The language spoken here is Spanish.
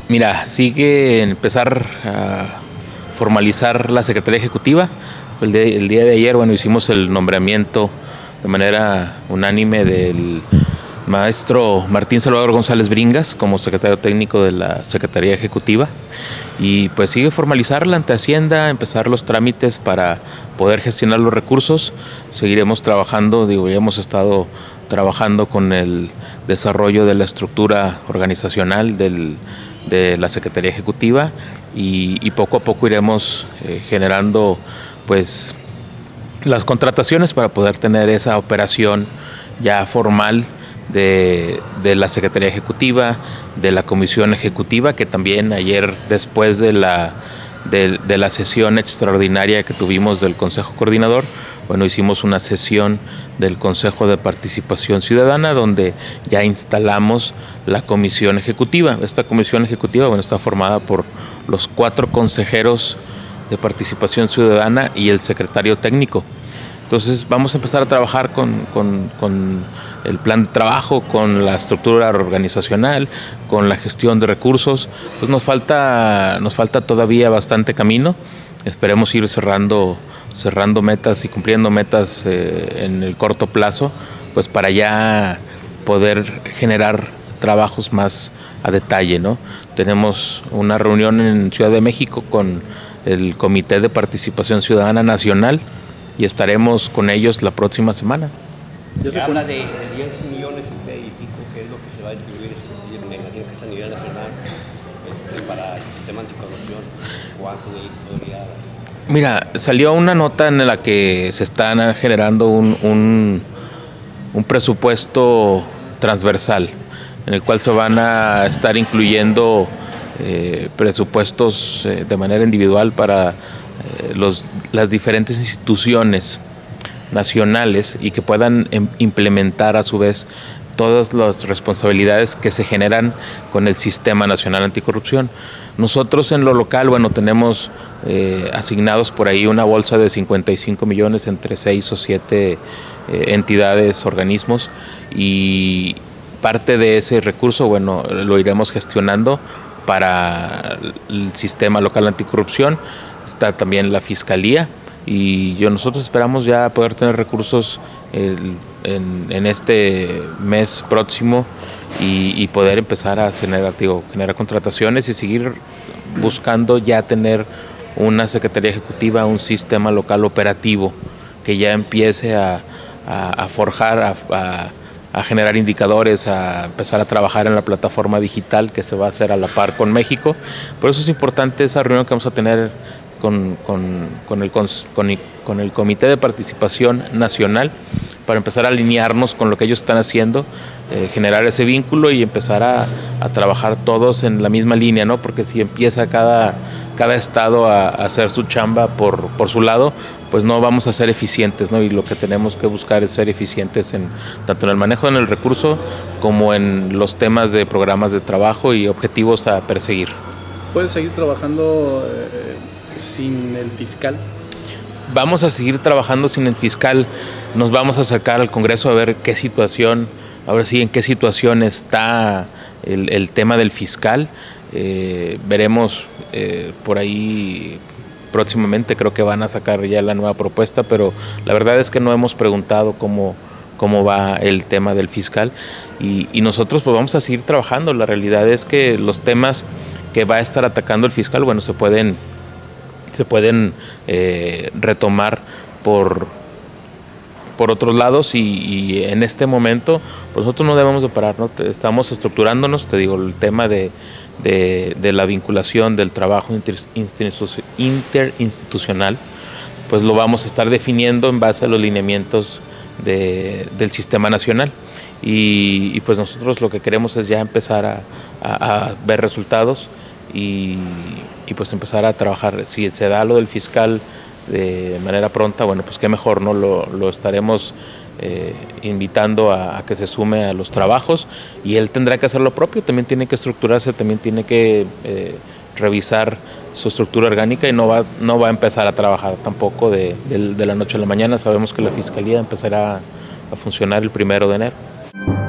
Mira, sigue empezar a formalizar la Secretaría Ejecutiva. El día de ayer, bueno, hicimos el nombramiento de manera unánime del maestro Martín Salvador González Bringas como secretario técnico de la Secretaría Ejecutiva, y pues sigue formalizarla ante Hacienda, empezar los trámites para poder gestionar los recursos. Seguiremos trabajando, ya hemos estado trabajando con el desarrollo de la estructura organizacional de la Secretaría Ejecutiva, y poco a poco iremos generando pues las contrataciones para poder tener esa operación ya formal de la Secretaría Ejecutiva, de la Comisión Ejecutiva, que también ayer, después de la sesión extraordinaria que tuvimos del Consejo Coordinador, bueno, hicimos una sesión del Consejo de Participación Ciudadana donde ya instalamos la Comisión Ejecutiva. Esta Comisión Ejecutiva, bueno, está formada por los 4 consejeros de Participación Ciudadana y el secretario técnico. Entonces vamos a empezar a trabajar con el plan de trabajo, con la estructura organizacional, con la gestión de recursos. Pues nos falta todavía bastante camino. Esperemos ir cerrando metas y cumpliendo metas en el corto plazo, pues para ya poder generar trabajos más a detalle, ¿no? Tenemos una reunión en Ciudad de México con el Comité de Participación Ciudadana Nacional y estaremos con ellos la próxima semana. Se habla de 10 millones y pico, que es lo que se va a distribuir a nivel nacional para el sistema anticorrupción. ¿Cuánto de ahí podría...? Mira, salió una nota en la que se está generando un presupuesto transversal, en el cual se van a estar incluyendo presupuestos de manera individual para las diferentes instituciones nacionales, y que puedan implementar a su vez todas las responsabilidades que se generan con el Sistema Nacional Anticorrupción. Nosotros en lo local, bueno, tenemos asignados por ahí una bolsa de 55 millones entre 6 o 7 entidades, organismos, y parte de ese recurso, bueno, lo iremos gestionando para el Sistema Local Anticorrupción. Está también la Fiscalía, y nosotros esperamos ya poder tener recursos en este mes próximo y poder empezar a generar contrataciones y seguir buscando ya tener una Secretaría Ejecutiva, un sistema local operativo que ya empiece a forjar, a generar indicadores, a empezar a trabajar en la plataforma digital que se va a hacer a la par con México. Por eso es importante esa reunión que vamos a tener con el Comité de Participación Nacional, para empezar a alinearnos con lo que ellos están haciendo, generar ese vínculo y empezar a trabajar todos en la misma línea, ¿no? Porque si empieza cada estado a hacer su chamba por su lado, pues no vamos a ser eficientes, ¿no? Y lo que tenemos que buscar es ser eficientes tanto en el manejo del recurso como en los temas de programas de trabajo y objetivos a perseguir. ¿Puedes seguir trabajando sin el fiscal? Vamos a seguir trabajando sin el fiscal. Nos vamos a acercar al Congreso a ver en qué situación está el tema del fiscal. Veremos por ahí próximamente, creo que van a sacar ya la nueva propuesta, pero la verdad es que no hemos preguntado cómo va el tema del fiscal, y nosotros pues vamos a seguir trabajando. La realidad es que los temas que va a estar atacando el fiscal, bueno, se pueden retomar por otros lados, y en este momento pues nosotros no debemos de parar, ¿no? Estamos estructurándonos, te digo, el tema de la vinculación del trabajo interinstitucional, pues lo vamos a estar definiendo en base a los lineamientos del Sistema Nacional, y pues nosotros lo que queremos es ya empezar a ver resultados y pues empezar a trabajar. Si se da lo del fiscal de manera pronta, bueno, pues qué mejor, ¿no? Lo estaremos invitando a que se sume a los trabajos, y él tendrá que hacer lo propio, también tiene que estructurarse, también tiene que revisar su estructura orgánica, y no va a empezar a trabajar tampoco de la noche a la mañana. Sabemos que la Fiscalía empezará a funcionar el 1 de enero.